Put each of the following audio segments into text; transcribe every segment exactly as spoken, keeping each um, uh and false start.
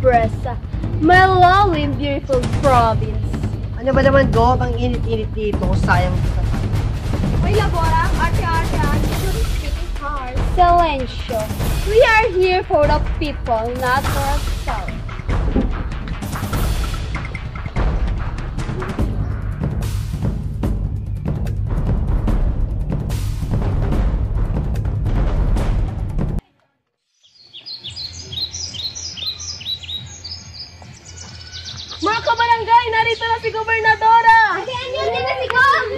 Pobreza, my lovely and beautiful province. Ano ba naman, Gob? Ang init-init dito. Sayang sa May laborang arte-arte at speaking cars. Silencio. We are here for the people, not for ourselves. Mga kabarangay, narito na si Gobernadora! Ayan yun, din na si Gob!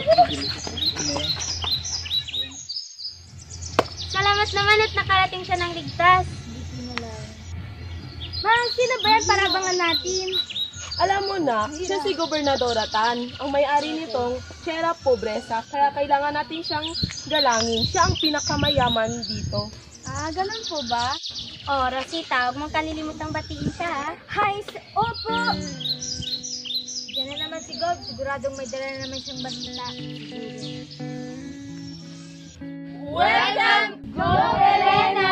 Salamat naman at nakarating siya ng ligtas. Ma'am, sino ba yan para abangan natin? Alam mo na, siya si Gobernadora Tan, ang may-ari nitong Tierra Pobreza, kaya kailangan natin siyang galangin. Siya ang pinakamayaman dito. Ah, ganun po ba? Oh, Rosita, huwag mong kalilimutang batiin siya, ha? Hi, opo! Diyan na naman si Gob. Siguradong may dala na naman siyang bantala. Welcome, Gob Elena!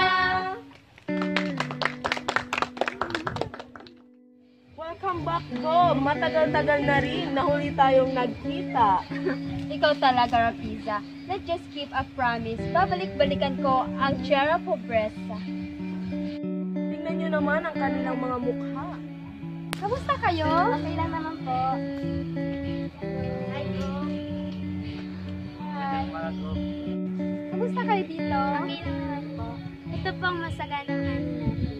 Welcome back, Gob! Matagal-tagal na rin, nahuli tayong nagkita. Ikaw talaga, Rapiza. Let's just keep a promise. Babalik-balikan ko ang Tierra Pobreza. Tingnan nyo naman ang kanilang mga mukha. Kamusta kayo? Okay lang naman po. Hi, Gob. Hi. Kamusta kayo dito? Okay lang naman po. Ito pong masaganang ano natin.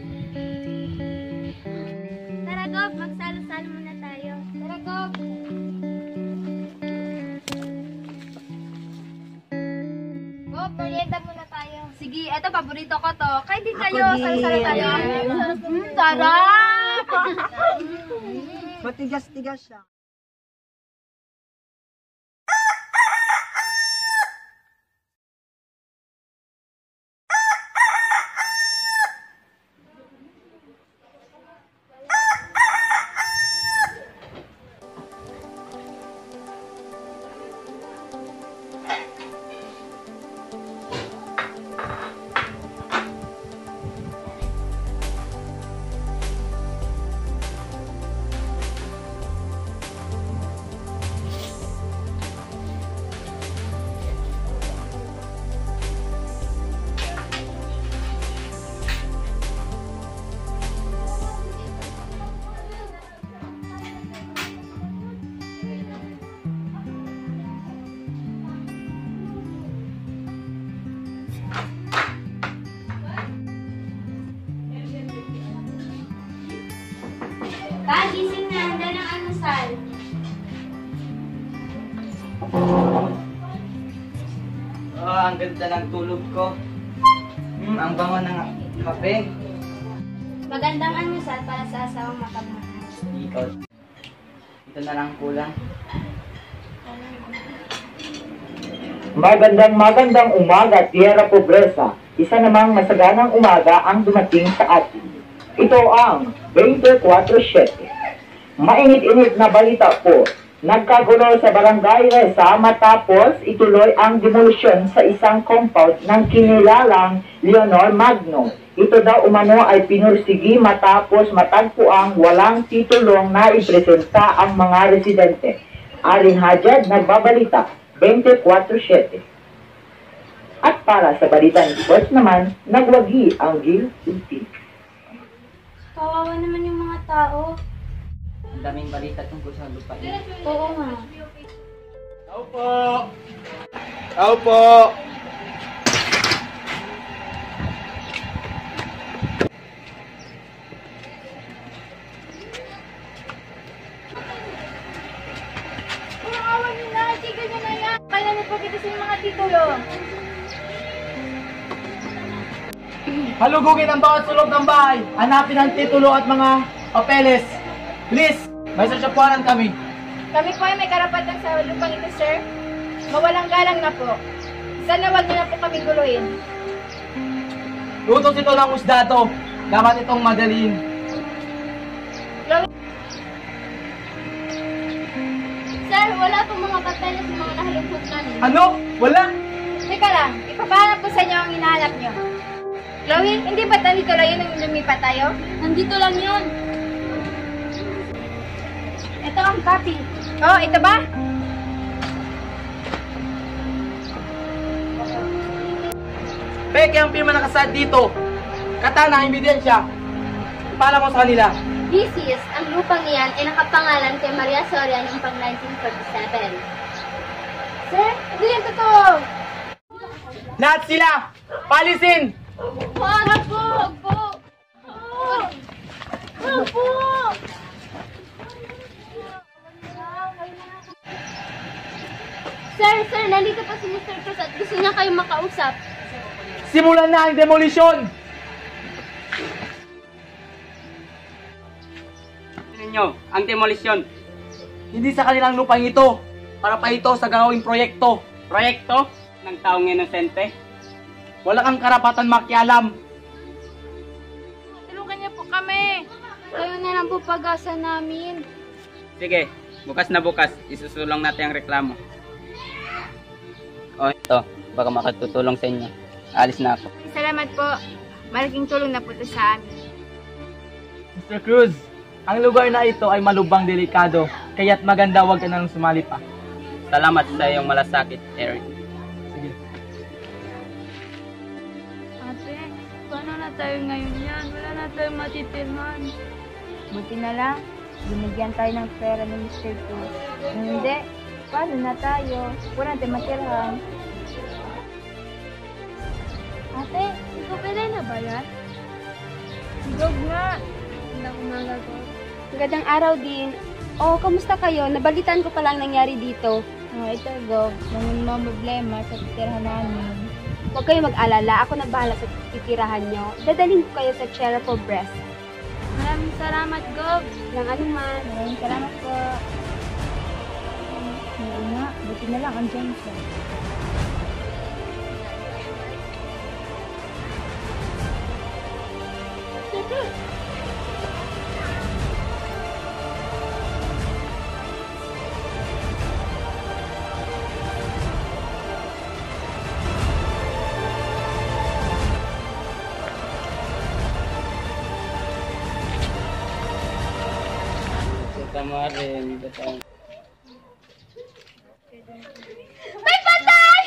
Tara, Gob. Magsalo-salo muna tayo. Tara, Gob. Gob, merienda muna tayo. Sige, eto paborito ko to. Kain din kayo. Salo-salo tayo. Hmm, sarap! matigas-tigas siya. Pa, gising na. Handa ng almusal. Oh, ang ganda ng tulog ko. Hmm, ang bango ng kape. Magandang almusal para sa asawang mapagmahal. Ikaw. Ito na lang kulang. Magandang magandang umaga, Tierra Pobreza. Isa namang masaganang umaga ang dumating sa atin. Ito ang twenty-four seven. Mainit-init na balita po. Nagkagulo sa Barangay Reza matapos ituloy ang demolisyon sa isang compound ng kinilalang Leonor Magno. Ito daw umano ay pinursigi matapos matagpuang walang titulong na ipresenta ang mga residente. Aling Hajad, nagbabalita, twenty-four seven. At para sa balitang sports naman, nagwagi ang Gil Ulti. Kawawa naman yung mga tao. Ang daming balita tungkol sa lupa. Oo nga. Tao po! Tao po! Kawawa nyo na. Tigil nyo na yan. Kaya niyo po kita sa mga titulo. Halugugin ang bawat sulok ng bahay. Hanapin ang titulo at mga papeles. Please, may sasyapuanan kami. Kami po ay may karapatan sa lupang ito, sir. Mawalang galang na po. Sana wag niyo na po kami guluhin. Lutos ito ng usdato. Dapat itong madaliin. Sir, wala pong mga papeles sa mga nahalungkot namin. Ano? Wala? Teka lang, ipapahanap ko sa inyo ang hinahanap nyo. Chloe, hindi ba nandito lang yun nung lumipat tayo? Nandito lang yun. ito ang copy. Oh, ito ba? Peke ang pirma nakasad dito. Katana ang ebidensya. Ipaalam mo sa kanila. This is, ang lupang iyan ay nakapangalan kay Maria Soria noong pang nineteen forty-seven. Sir, ito yung totoo. Lahat sila! Palisin! Wag po! Wag po! Wag po! Sir, sir, nandito pa si Mister Cruz at gusto niya kayong makausap. Simulan na ang demolisyon! Ninyo, ang demolisyon. Hindi sa kanilang lupang ito, para pa ito sa gagawing proyekto. Proyekto ng taong inosente. Wala kang karapatan makialam. Tulungan niyo po kami. Kayo na lang po pag-asa namin. Sige, bukas na bukas, isusulong natin ang reklamo. O ito, baka makatutulong sa inyo. Alis na ako. Salamat po. Malaking tulong na po ito sa amin. Mister Cruz, ang lugar na ito ay malubang delikado, kaya't maganda wag ka nang sumali pa. Salamat sa iyong malasakit, Eric. Sige. Ate, paano na tayo ngayon yan? Wala na tayong matitirhan. Buti na lang, binigyan tayo ng pera ni Mister Cruz. Kung hindi, paano na tayo? Wala na tayong matirhan. Ate, ikaw pala na ba yan? Sigog nga. Magandang umaga ko. Magandang araw din. Oh, kamusta kayo? Nabalitan ko palang nangyari dito. Oh, ito, Gov. Nung mga problema sa titirahan namin. Huwag kayo mag-alala. Ako na bahala sa titirahan nyo. Dadalhin ko kayo sa Chair of Breast. Maraming salamat, Gov. Lang ano man. Maraming salamat po. Oo nga. Buti na lang andyan siya. Tama rin. Totoo. May patay!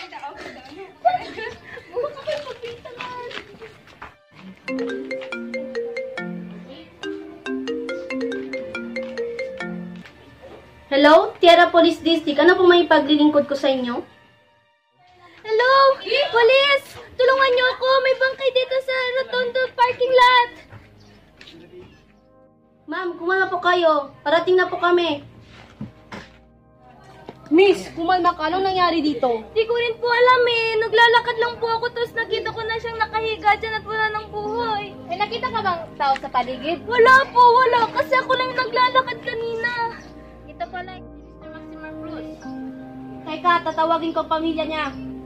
Hello, Tierra Police District. Ano po may paglilingkod ko sa inyo? Hello! Police! Tulungan niyo ako! May bangkay dito sa Rotondo parking lot! Ma'am, kumalma po kayo. Parating na po kami. Miss, kumalma ka. Anong nangyari dito? Di ko rin po alam eh. Naglalakad lang po ako tapos nakita ko na siyang nakahiga dyan at wala ng buhay. Eh, nakita ka bang tao sa paligid? Wala po, wala. Kasi ako lang naglalakad kanina. Ito pala si Mister Maximar Cruz. Teka, tatawagin ko ang pamilya niya.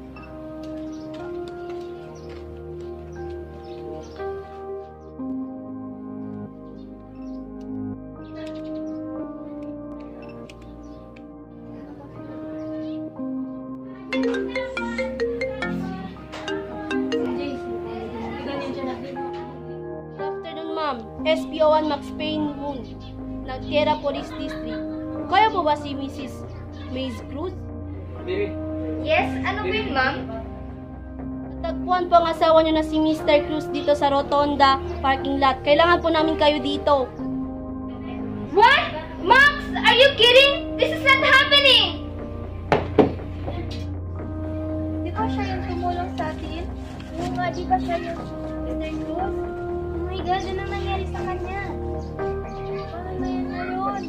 Good afternoon, ma'am. S P O one Max Payne Moon, ng Tierra Police District. Kaya po ba si Missus Maze Cruz? Yes? Ano po yun, ma'am? Natagpuan po ang asawa niyo na si Mister Cruz dito sa Rotonda parking lot. Kailangan po namin kayo dito. What? Max, are you kidding? This is not happening! Di ba siya yung tumulong sa atin? Oo nga, di ba siya yung Mister Cruz? Oh my God, ano nangyari sa kanya? Paano na yan ngayon?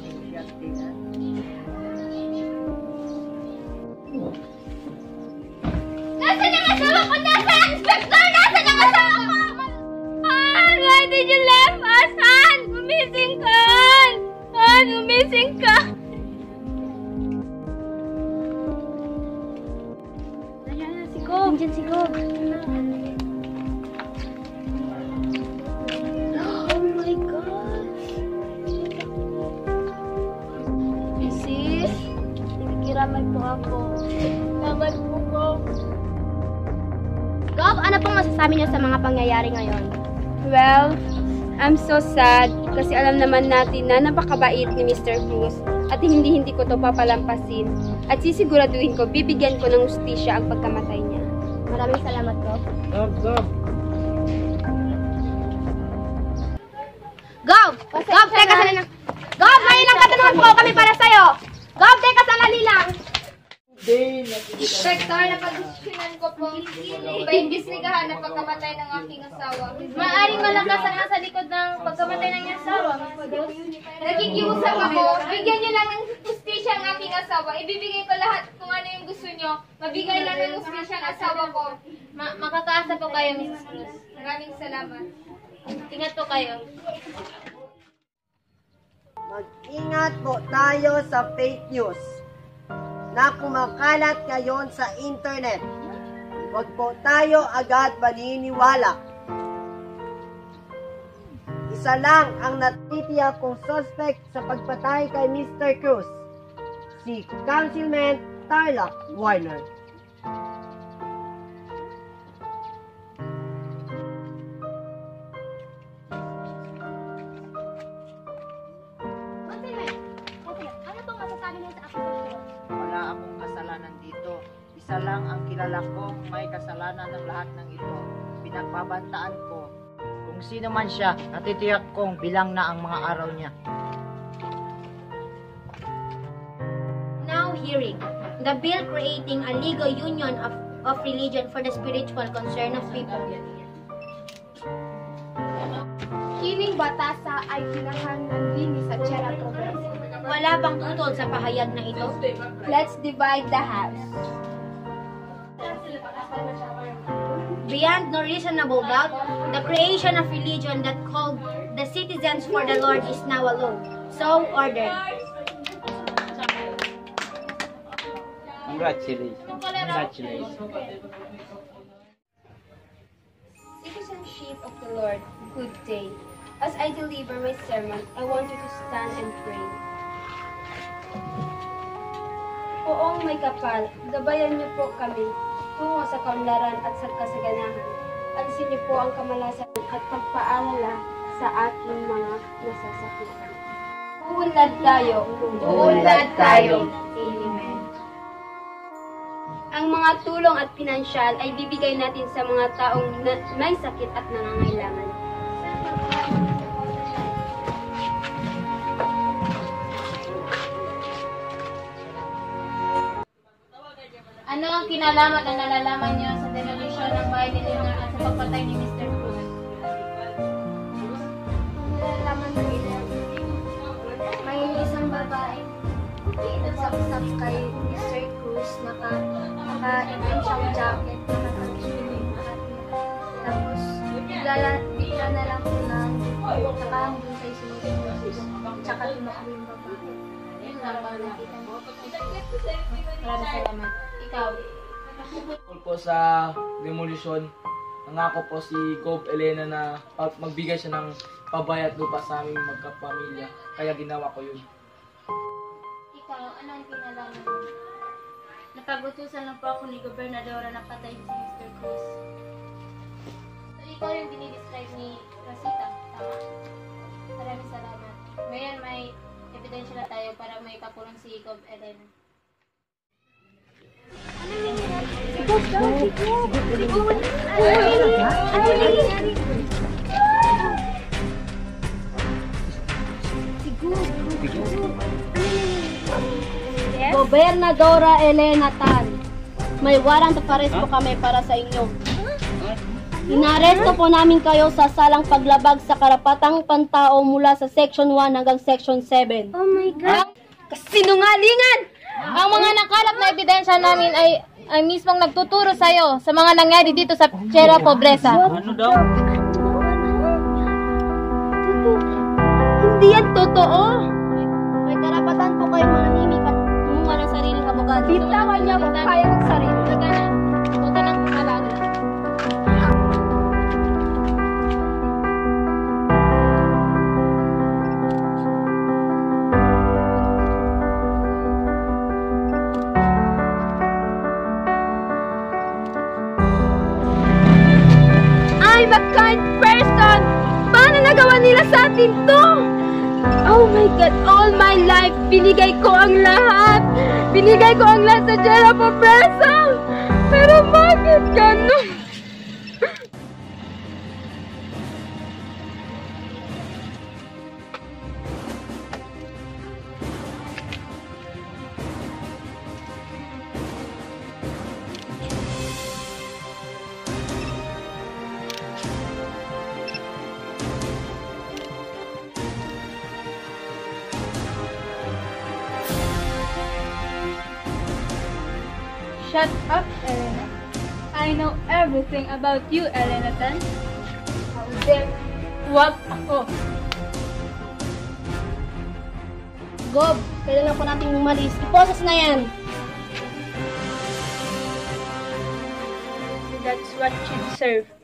Nasaan ang asawa ko? Nasaan? Inspector! Nasaan ang asawa ko? Han, why did you leave us? Han, gumising ka! Han, gumising ka! Nandiyan na si Gob. Nandiyan si Gob. Oh my God! Missus, nakikiramay po ako. Salamat po, Gob. Gob, ano pong masasabi niyo sa mga pangyayari ngayon? Well, I'm so sad kasi alam naman natin na napakabait ni Mister Cruz at hindi-hindi ko to papalampasin. At sisiguraduhin ko, bibigyan ko ng hustisya ang pagkamatay niya. Maraming salamat, Gov. Gov, Gov. Gov! Gov, teka sandali lang. Gov, may ilang katanungan po kami para sa'yo. Gov, teka sandali lang. Inspector, napag-desisyonan ko po paimbestigahan ang pagkamatay ng aking asawa. Maaring malakas ang nasa likod ng pagkamatay ng iyong asawa. Nakikiusap ako, bigyan niyo lang ng hustisya ang aking asawa. Ibibigay ko lahat kung ano yung gusto niyo. Mabigay lang ng hustisya ang asawa ko. Ma makakaasa po kayo, Missus Cruz. Maraming salamat. Ingat po kayo. Mag-ingat po tayo sa fake news na kumakalat ngayon sa internet. Huwag po tayo agad maniniwala. Isa lang ang natitiyak kong suspect sa pagpatay kay Mister Cruz, si Councilman Tarlac Warner. Ano pong masasabi niyo sa akin? Wala akong kasalanan dito. Isa lang ang kilala kong may kasalanan ng lahat ng ito. Pinagbabantaan ko. Kung sino man siya, natitiyak kong bilang na ang mga araw niya. Now hearing the bill creating a legal union of, of religion for the spiritual concern of people. Kining batasa ay kinahanglan din sa Tierra Province. Wala bang utol sa pahayag na ito? Let's divide the house. Beyond no reasonable doubt, the creation of religion that called the citizens for the Lord is now a law. So ordered. Congratulations. Congratulations. Citizenship of the Lord, good day. As I deliver my sermon, I want you to stand and pray. Poong may kapal, gabayan niyo po kami tungo sa kaunlaran at sa kasaganahan. Alisin niyo po ang kamalasan at pagpaalala sa aking mga nasasakitan. Uunlad tayo. Uunlad tayo. Amen. Ang mga tulong at pinansyal ay bibigay natin sa mga taong na may sakit at nangangailangan. Ano ang kinalaman na nalalaman niyo sa demolisyon ng bahay ni Leonor at sa pagpatay ni Mister Cruz? Nalalaman nila, may isang babae nagsapsap kay Mister Cruz, naka, naka-itim siyang jacket, naka-swimming hat. Tapos, bigla, bigla na lang po na nakahangin sa isang Cruz, tsaka tumakbo yung babae. Yun lang ba nakita mo? Maraming salamat. Ikaw? Tungkol po sa demolisyon, nangako po si Gov Elena na pag- magbigay siya ng pabayat lupa sa aming magkapamilya. Kaya ginawa ko yun. Ikaw, ano ang kinalaman mo? Napagutusan lang po ako ni Gobernadora na patay si Mister Cruz. So, ikaw yung dinidescribe ni Rosita, tama? Maraming salamat. Ngayon may ebidensya na tayo para may pakulong si Gov Elena. Gobernadora Elena Tan, may warrant of arrest po kami para sa inyo. Inaresto po namin kayo sa salang paglabag sa karapatang pantao mula sa Section one hanggang Section seven. Oh my God! Kasinungalingan! Ang mga nakalap na ebidensya namin ay ay mismong nagtuturo sa iyo sa mga nangyari dito sa Tierra Pobreza. Ano daw? Hindi yan totoo. May karapatan po kayo manahimik at gumawa ng sariling abogado. Bitawan niya kung kaya ng sarili. Huwag na. Huwag ka nang alaga. I'm a kind person! Paano nagawa nila para sa atin to. Oh my God, all my life, binigay ko ang lahat. Binigay ko ang lahat sa Tierra Pobreza. Pero bakit ganun? Shut up, Elena. I know everything about you, Elena Tan. How dare wag ako. Gob, kailangan po natin umalis. I-process na yan. That's what should serve.